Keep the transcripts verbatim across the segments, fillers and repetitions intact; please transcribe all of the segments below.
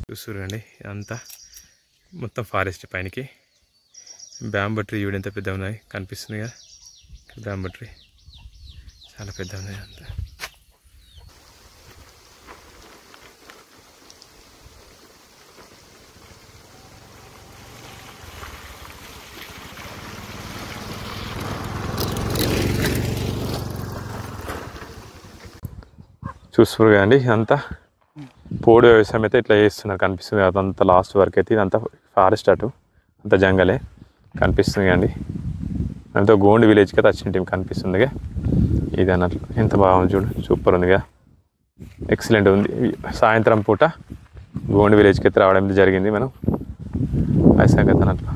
చూస్తురండి అంతా మొత్తం ఫారెస్ట్ పైనకి బ్యాంబూ ట్రీ చూడు ఎంత పెద్ద ఉన్నాయి కనిపిస్తుంది కదా బ్యాంబూ ట్రీ చాలా పెద్ద ఉన్నాయి అంతా చూస్తున్నారు కదండి అంతా పోడు వ్యవసాయం అయితే ఇట్లా చేస్తున్నారు కనిపిస్తుంది అదంతా లాస్ట్ వరకు అయితే ఇదంతా ఫారెస్ట్ అటు అంత జంగలే కనిపిస్తుంది కదండి అంతా గోండ్ విలేజ్కి అయితే వచ్చిన టీం కనిపిస్తుందిగా ఇది అన్నట్లు ఎంత బాగుంది చూడు సూపర్ ఉందిగా ఎక్సలెంట్ ఉంది సాయంత్రం పూట గోండ్ విలేజ్కి అయితే రావడం జరిగింది మనం అది సంగతి అన్నట్లు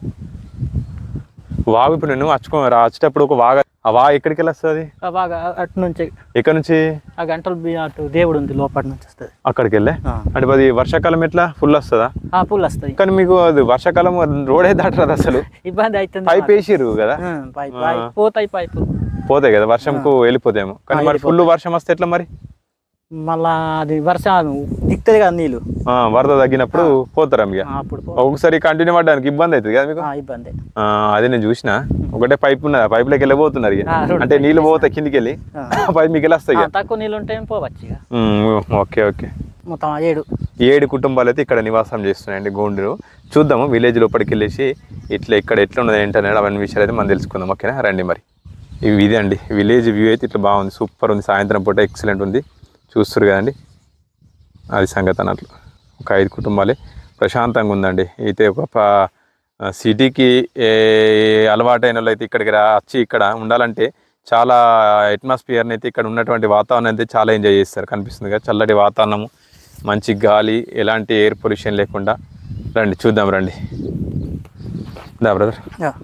వాగు ఇప్పుడు నేను వచ్చుకో వచ్చేటప్పుడు ఒక వాగ ఆ వాగు ఎక్కడికి వెళ్ళి వస్తుంది వాగ అటు నుంచి ఎక్కడి నుంచి ఆ గంటలు అటు దేవుడు ఉంది లోపల నుంచి వస్తుంది అక్కడికి వెళ్ళే అంటే అది వర్షాకాలం ఎట్లా ఫుల్ వస్తుందా ఫుల్ వస్తుంది కానీ మీకు అది వర్షాకాలం రోడే దాటరాదు అసలు ఇబ్బంది అవుతుంది పైప్ వేసిర్రు కదా పోతాయి పైపు పోతాయి కదా వర్షంకు వెళ్ళిపోతాయేమో కానీ మరి ఫుల్ వర్షం వస్తే ఎట్లా మరి మళ్ళా అది వర్షం దిగుతుంది కదా నీళ్ళు వరద తగ్గినప్పుడు పోతారా ఇక ఒకసారి కంటిన్యూ పడడానికి ఇబ్బంది అవుతుంది కదా మీకు ఇబ్బంది అదే నేను చూసిన ఒకటే పైప్ ఉన్నది పైప్ లోకి వెళ్ళిపోతున్నారు ఇక అంటే నీళ్ళు పోతాయి కిందికి వెళ్ళి పైప్ మీకు వెళ్ళొస్తాయి తక్కువ నీళ్ళు ఉంటే పోవచ్చు ఓకే ఓకే మొత్తం ఏడు ఏడు కుటుంబాలు అయితే ఇక్కడ నివాసం చేస్తున్నాయండి గోండులో చూద్దాము విలేజ్ లోపలికి వెళ్ళేసి ఇట్లా ఇక్కడ ఎట్లా ఉన్నది ఏంటనేది అవన్నీ విషయాలు అయితే మనం తెలుసుకుందాం ఓకేనా రండి మరి ఇవి ఇదే అండి విలేజ్ వ్యూ అయితే ఇట్లా బాగుంది సూపర్ ఉంది సాయంత్రం పూట ఎక్సలెంట్ ఉంది చూస్తారు కదండి అది సంగతి అన్నట్లు ఒక ఐదు కుటుంబాలే ప్రశాంతంగా ఉందండి అయితే ఒక సిటీకి అలవాటైన వాళ్ళు అయితే ఇక్కడికి వచ్చి ఇక్కడ ఉండాలంటే చాలా అట్మాస్ఫియర్ని అయితే ఇక్కడ ఉన్నటువంటి వాతావరణం అయితే చాలా ఎంజాయ్ చేస్తారు కనిపిస్తుంది కదా చల్లటి వాతావరణము మంచి గాలి ఎలాంటి ఎయిర్ పొల్యూషన్ లేకుండా రండి చూద్దాం రండి దా బ్రదర్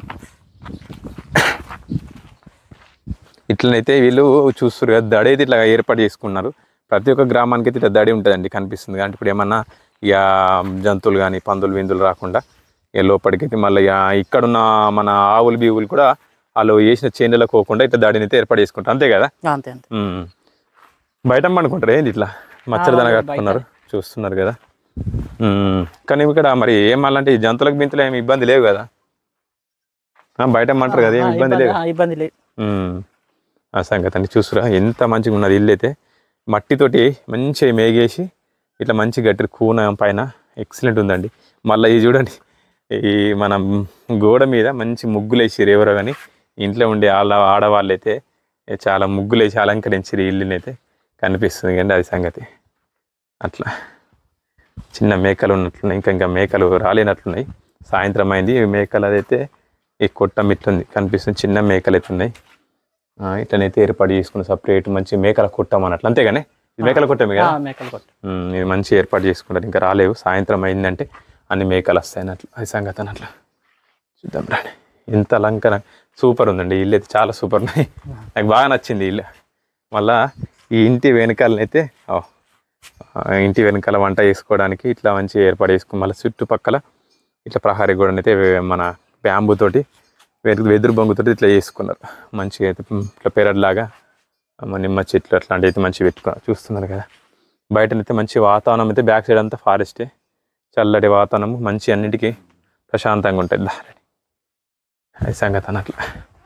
ఇట్లనైతే వీళ్ళు చూస్తారు కదా దడి అయితే ఇట్లా ఏర్పాటు చేసుకున్నారు ప్రతి ఒక్క గ్రామానికి అయితే ఇట్లా దడి ఉంటుందండి కనిపిస్తుంది అంటే ఇప్పుడు ఏమన్నా ఇక జంతువులు కానీ పందులు విందులు రాకుండా ఇక లోపలికైతే మళ్ళీ ఇక ఇక్కడున్న మన ఆవులు బీవులు కూడా వాళ్ళు వేసిన చేనులకు పోకుండా ఇట్లా దడిని అయితే ఏర్పాటు చేసుకుంటారు అంతే కదా అంతే అంతే బయట అనుకుంటారు ఏంది ఇట్లా మచ్చరిదన కట్టుకున్నారు చూస్తున్నారు కదా కానీ ఇక్కడ మరి ఏమల్లంటే ఈ జంతువులకు బింతులు ఏమి ఇబ్బంది లేవు కదా బయట అంటారు కదా ఏమి ఇబ్బంది లేదు ఇబ్బంది లేదు ఆ సంగతి అండి చూసురా ఎంత మంచిగా ఉన్నది ఇల్లు అయితే మట్టితోటి మంచిగా మేగేసి ఇట్లా మంచి గట్టి కూన పైన ఎక్సలెంట్ ఉందండి మళ్ళీ ఇది చూడండి ఈ మన గోడ మీద మంచి ముగ్గులు వేసిరు ఎవరో కానీ ఇంట్లో ఉండే ఆడ ఆడవాళ్ళు అయితే చాలా ముగ్గులు వేసి అలంకరించారు ఇల్లుని అయితే కనిపిస్తుంది కండి అది సంగతి అట్లా చిన్న మేకలు ఉన్నట్లున్నాయి ఇంకా ఇంకా మేకలు రాలేనట్లున్నాయి సాయంత్రం అయింది మేకలు అదైతే ఈ కొట్ట మిట్లుంది కనిపిస్తుంది చిన్న మేకలు అయితే ఉన్నాయి ఇట్లనైతే ఏర్పాటు చేసుకుని సపరేట్ మంచి మేకల కొట్టం అన్నట్లు అంతేగానే ఇది మేకల కొట్టమే కదా మేకల కొట్ట ఇది మంచి ఏర్పాటు చేసుకుంటారు ఇంకా రాలేవు సాయంత్రం అయిందంటే అన్ని మేకలు వస్తాయి అన్నట్లు అది సంగతి అన్నట్లు చూద్దాం రండి ఎంత అలంకరణ సూపర్ ఉందండి ఇల్లు అయితే చాలా సూపర్ ఉన్నాయి నాకు బాగా నచ్చింది ఇల్లు మళ్ళా ఈ ఇంటి వెనకాలనైతే ఇంటి వెనకాల వంట చేసుకోవడానికి ఇట్లా మంచి ఏర్పాటు చేసుకుని మళ్ళీ చుట్టుపక్కల ఇట్లా ప్రహారీ గోడనైతే మన బ్యాంబూతోటి వెదురు బొంగుతో ఇట్లా చేసుకున్నారు మంచిగా అయితే ఇట్లా పెరడ్లాగా నిమ్మ చెట్లు అట్లాంటివి అయితే మంచిగా పెట్టుకున్నారు చూస్తున్నారు కదా బయటనైతే మంచి వాతావరణం అయితే బ్యాక్ సైడ్ అంతా ఫారెస్టే చల్లటి వాతావరణం మంచి అన్నిటికీ ప్రశాంతంగా ఉంటుంది అది సంగతి అన్నట్లా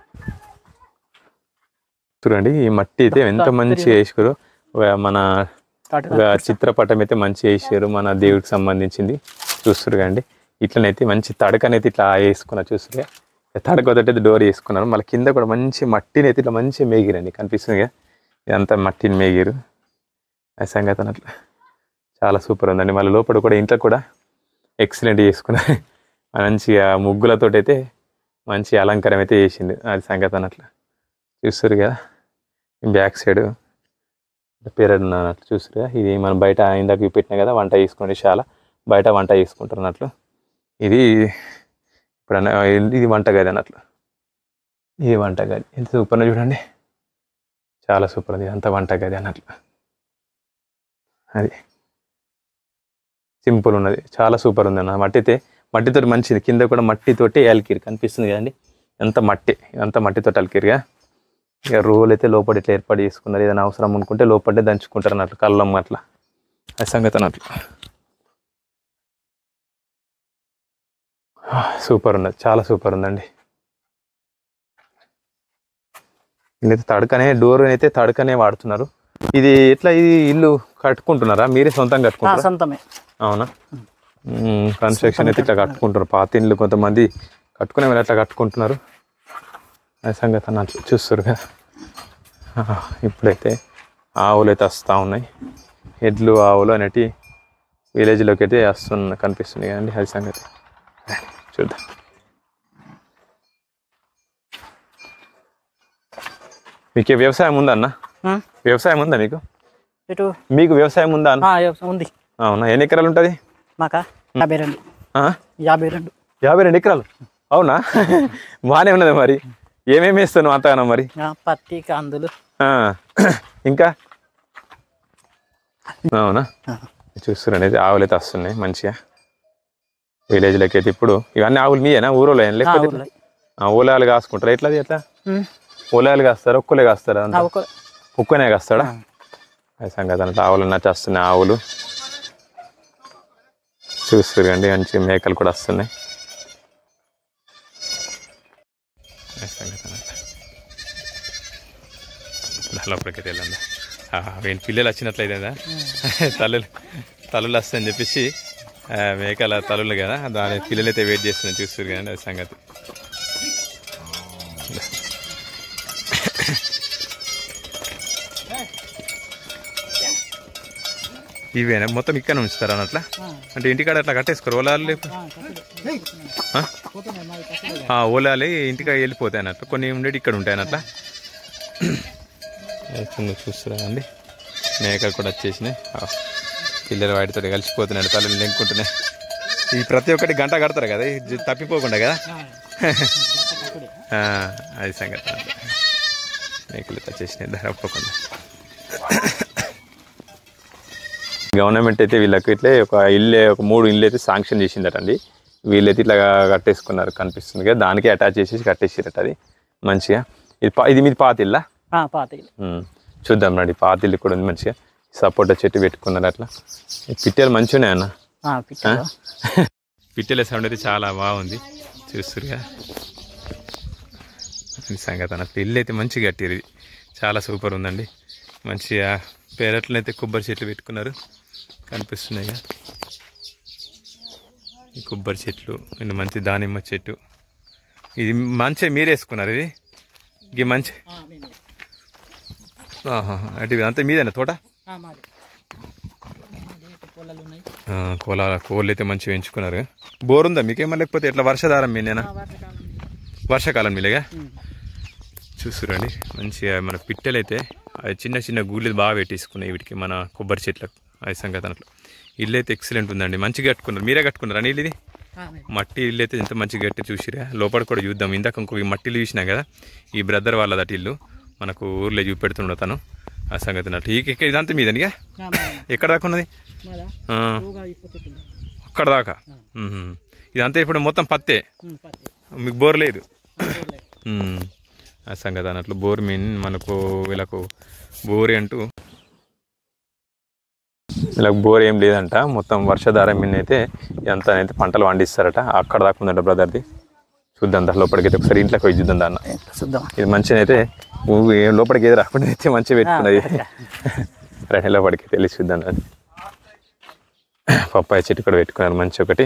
చూడండి ఈ మట్టి అయితే ఎంత మంచిగా వేసుకురు మన చిత్రపటం అయితే మంచిగా వేసారు మన దేవుడికి సంబంధించింది చూస్తురు కండి ఇట్లనైతే మంచి తడకనైతే ఇట్లా వేసుకున్నారు చూస్తురుగా తడకొదటి డోర్ వేసుకున్నారు మళ్ళీ కింద కూడా మంచి మట్టిని అయితే ఇట్లా మంచిగా మేగిరండి కనిపిస్తుంది కదా ఇదంతా మట్టిని మేగిరు ఆ సంగతి అన్నట్లు చాలా సూపర్ ఉందండి మళ్ళీ లోపల కూడా ఇంట్లో కూడా ఎక్సలెంట్ చేసుకున్నారు మంచిగా ముగ్గులతో అయితే మంచి అలంకారం అయితే చేసింది అది సంగతి అన్నట్లు చూస్తారు కదా బ్యాక్ సైడ్ పేరెడ్ అన్నట్లు చూస్తారు కదా ఇది మనం బయట ఇందాక పెట్టినా కదా వంట చేసుకునే చాలా బయట వంట చేసుకుంటారు అన్నట్లు ఇది ఇప్పుడు ఇది వంటగది అన్నట్లు ఇది వంటగది ఎంత సూపర్గా చూడండి చాలా సూపర్ ఉంది అంత వంటగది అన్నట్లు అది సింపుల్ ఉన్నది చాలా సూపర్ ఉంది అన్న మట్టితే మట్టితో మంచిది కింద కూడా మట్టితోటి అలికిరి కనిపిస్తుంది కదండి ఎంత మట్టి అంత మట్టితో అలికిరిగా ఇక రోల్ అయితే లోపల ఇట్లా ఏర్పాటు చేసుకున్నారు ఏదైనా అవసరం అనుకుంటే లోపలే దంచుకుంటారు అన్నట్లు కళ్ళం అట్లా అది సంగతి అన్నట్లు సూపర్ ఉన్నది, చాలా సూపర్ ఉందండి. ఇదైతే తడకనే డోర్ అయితే తడకనే వాడుతున్నారు. ఇది ఎట్లా ఇది ఇల్లు కట్టుకుంటున్నారా మీరే సొంతంగా కట్టుకుంటారా? సొంతమే. అవునా? కన్స్ట్రక్షన్ అయితే ఇట్లా కట్టుకుంటున్నారు. పాత ఇల్లు కొంతమంది కట్టుకునే వాళ్ళు ఎట్లా కట్టుకుంటున్నారు ఆ సంగతి అన్న చూస్తారు కదా. ఇప్పుడైతే ఆవులు అయితే వస్తూ ఉన్నాయి. ఎడ్లు ఆవులు అనేటి విలేజ్లోకి అయితే వస్తున్న కనిపిస్తున్నాయి కదండి. అది సంగతి చూద్దాం. మీకు వ్యవసాయం ఉందా అన్న? వ్యవసాయం ఉందా మీకు? మీకు వ్యవసాయం ఉందా అన్న? ఉంది. అవునా? ఎన్ని ఎకరాలు ఉంటుంది? మాకా యాభై రెండు. యాభై రెండు యాభై రెండు ఎకరాలు. అవునా? బాగానే ఉన్నది. మరి ఏమేమి వేస్తాను అంతగానో? మరి పత్తి, కందులు, ఇంకా. అవునా? చూస్తున్నారు అయితే ఆవులు అయితే వస్తున్నాయి మంచిగా విలేజ్లోకి అయితే. ఇప్పుడు ఇవన్నీ ఆవులు మీయేనా ఊరోలో? లేకపోతే ఓలాలు కాసుకుంటారా? ఎట్లా ఎట్లా ఓలాలు కాస్తారా? ఒక్కలే కాస్తారా? ఒక్కనే కాస్తాడా? అది సంగతి అంటే ఆవులు నచ్చేస్తున్నాయి. ఆవులు చూస్తురండి. మంచి మేకలు కూడా వస్తున్నాయి. లోపలికి వెళ్ళండి. వీళ్ళ పిల్లలు వచ్చినట్లయితేదా తల్లులు తల్లులు వస్తాయని చెప్పేసి మేకల తల్లులు కదా, దాని పిల్లలు అయితే వెయిట్ చేస్తున్నాయి. చూస్తారు కదండి అది సంగతి. ఇవేనా మొత్తం ఇక్కడ ఉంచుతారా అట్లా? అంటే ఇంటికాడ అట్లా కట్టేసుకోరు ఓలాలు? ఓలాలు ఇంటికాడ వెళ్ళిపోతాయి అన్నట్లు, కొన్ని ఉండేవి ఇక్కడ ఉంటాయి అట్లా. చూస్తున్నా అండి మేకలు కూడా వచ్చేసినాయి. పిల్లలు వాటితో కలిసిపోతున్నాడు, తల్లులు లెంకుంటున్నాయి. ఈ ప్రతి ఒక్కటి గంట కడతారు కదా తప్పిపోకుండా కదా. అది సంగతి. మేకలు వచ్చేసినాయి ధరపోకుండా. గవర్నమెంట్ అయితే వీళ్ళకి ఇట్లే ఒక ఇల్లు ఒక మూడు ఇల్లు అయితే శాంక్షన్ చేసిందటండి. వీళ్ళైతే ఇట్లా కట్టేసుకున్నారు కనిపిస్తుంది కదా, దానికి అటాచ్ చేసేసి కట్టేసిరట. అది మంచిగా. ఇది ఇది మీది పాత ఇల్లా? పాత ఇల్లు. చూద్దాం రండి. పాత ఇల్లు కూడా ఉంది మంచిగా. సపోటా చెట్టు పెట్టుకున్నారు అట్లా. పిట్టెలు మంచిగా ఉన్నాయన్న. పిట్టెల సౌండ్ అయితే చాలా బాగుంది చూస్తురుగా. సంగతి అన్న ఇల్లు అయితే మంచిగా కట్టారు. ఇది చాలా సూపర్ ఉందండి. మంచిగా పెరట్లో అయితే కొబ్బరి చెట్లు పెట్టుకున్నారు కనిపిస్తున్నాయి. ఈ కొబ్బరి చెట్లు అండ్ మంచి దానిమ్మ చెట్టు. ఇది మంచిగా మీరు వేసుకున్నారు. ఇది ఇది మంచి అంటే అంతా మీదేనా తోట? కోల కోళ్ళు అయితే మంచిగా పెంచుకున్నారు. బోర్ ఉందా మీకేమో లేకపోతే ఎట్లా వర్షాధారం మీనేనా? వర్షాకాలం మీలేగా. చూస్తురండి మంచిగా మన పిట్టెలు అయితే అది చిన్న చిన్న గూళ్ళు బాగా పెట్టేసుకున్నాయి వీటికి మన కొబ్బరి చెట్లకు. అది సంగతి అన్నట్లు. ఇల్లు అయితే ఎక్సలెంట్ ఉందండి. మంచిగా కట్టుకున్నారు. మీరే కట్టుకున్నారా నీళ్ళు? ఇది మట్టి ఇల్లు అయితే ఎంత మంచిగా కట్టి చూసిరా. లోపల కూడా చూద్దాం. ఇందాక ఇంకొక మట్టి ఇల్లు చూసినా కదా, ఈ బ్రదర్ వాళ్ళది అటు ఇల్లు మనకు ఊర్లో చూపెడుతుండ తను. ఆ సంగతి అన్నట్టు. ఈ ఇదంతా మీదనిగా ఎక్కడ దాకా ఉన్నది? అక్కడ దాకా. ఇదంతా ఇప్పుడు మొత్తం పత్తే, మీకు బోర్ లేదు. ఆ సంగతి అన్నట్లు. బోర్ మీన్ మనకు వీళ్ళకు బోర్ అంటూ వీళ్ళకి బోర్ ఏం లేదంట. మొత్తం వర్షాధారం మీద అయితే ఎంత అయితే పంటలు పండిస్తారట. అక్కడ దాకా ఉందంట బ్రదర్ది. చూద్దాం దా లోపలికి అయితే ఒకసారి ఇంట్లోకి పోయి చూద్దాం దాన్న. చూద్దాం. ఇది మంచిగా అయితే లోపలికి ఏది రాకుండా అయితే మంచిగా పెట్టుకున్నది. రైట్ లోపలికి తెలిసి చూద్దాం. అది పప్పాయ చెట్టు కూడా పెట్టుకున్నారు మంచి ఒకటి.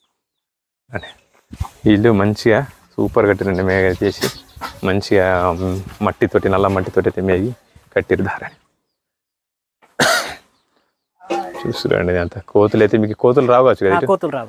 ఇల్లు మంచిగా సూపర్ కట్టిరండి. మేఘ చేసి మంచిగా మట్టితోటి నల్ల మట్టితోటి అయితే మేగి కట్టిరు దారని. చూస్తురండి అంత. కోతులు అయితే మీకు కోతులు రావచ్చు కదా? కోతులు రావు.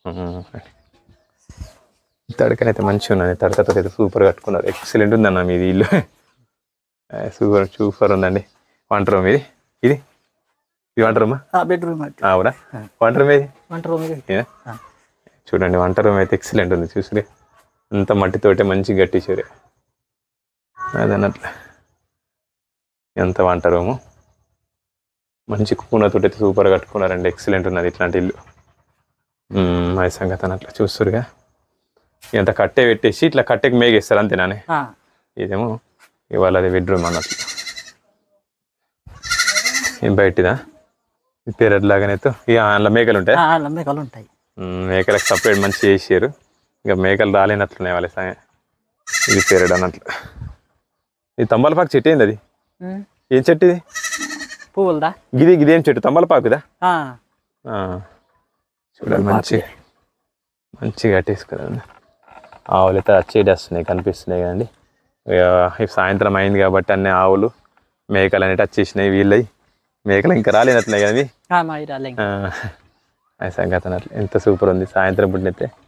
తడకనైతే మంచిగా ఉన్నది. తడకతో అయితే సూపర్ కట్టుకున్నారు. ఎక్సలెంట్ ఉందన్న మీది ఇల్లు. సూపర్ సూపర్ ఉందండి. వంట రూమ్ ఇది. ఇది ఇది వంట రూమా? బెడ్రూమ్. అవునా? వంట రూమ్ ఏది? వంట రూమ్ చూడండి. వంట రూమ్ అయితే ఎక్సలెంట్ ఉంది. చూసి అంత మట్టితోటే మంచిగా కట్టించారు. అదన్నట్ల ఎంత వంట రూము మంచి కూనతోటి అయితే సూపర్ కట్టుకున్నారండి. ఎక్సలెంట్ ఉన్నది ఇట్లాంటి ఇల్లు. మా సంగతి అన్నట్లా చూస్తురుగా. ఎంత కట్టే పెట్టేసి ఇట్లా కట్టెకి మేగేస్తారు అంతేనానే. ఇదేమో ఇవాళ అది బెడ్రూమ్ అన్నట్లు. ఏం బయటిదా పెరడ్ లాగానే ఇక అందులో మేకలు ఉంటాయి. మేకలు ఉంటాయి. మేకలకు సపరేట్ మంచి చేసారు. ఇక మేకలు రాలేనట్లున్నాయి వాళ్ళ సాయం ఇది పెరడు అన్నట్లు. ఇది తంబాలపాకు చెట్టు ఏంది అది? ఏం చెట్టు ఇది? పువ్వులదా? గిది గిదేం చెట్టు? తంబాలపాకుదా? ఆ, చూడండి మంచిగా మంచిగా కట్టేసుకురండి. ఆవులు అయితే వచ్చేటి వస్తున్నాయి కనిపిస్తున్నాయి కదండి. ఇక సాయంత్రం అయింది కాబట్టి అన్ని ఆవులు మేకలు అనేవి వచ్చేసినాయి. వీళ్ళవి మేకలు ఇంకా రాలేనట్లున్నాయి కదా. ఆ, మా ఇరాలే ఇంకా. సంగతి అన్నట్లు ఎంత సూపర్ ఉంది సాయంత్రం పుట్టినైతే.